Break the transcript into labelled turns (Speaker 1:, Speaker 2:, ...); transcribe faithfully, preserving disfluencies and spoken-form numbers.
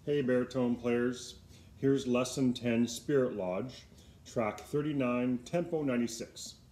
Speaker 1: Hey baritone players, here's lesson ten Spirit Lodge, track thirty-nine, tempo ninety-six.